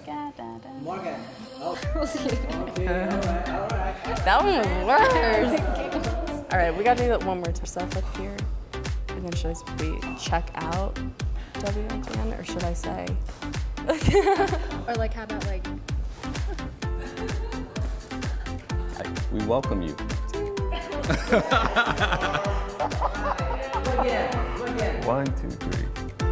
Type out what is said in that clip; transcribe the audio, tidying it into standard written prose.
Morgan. We'll see. Okay, all right. That one was worse. All right, we gotta do that one more stuff up here. And then should we check out WBITN, or should I say? Or like, how about like? We welcome you. Again. 1, 2, 3.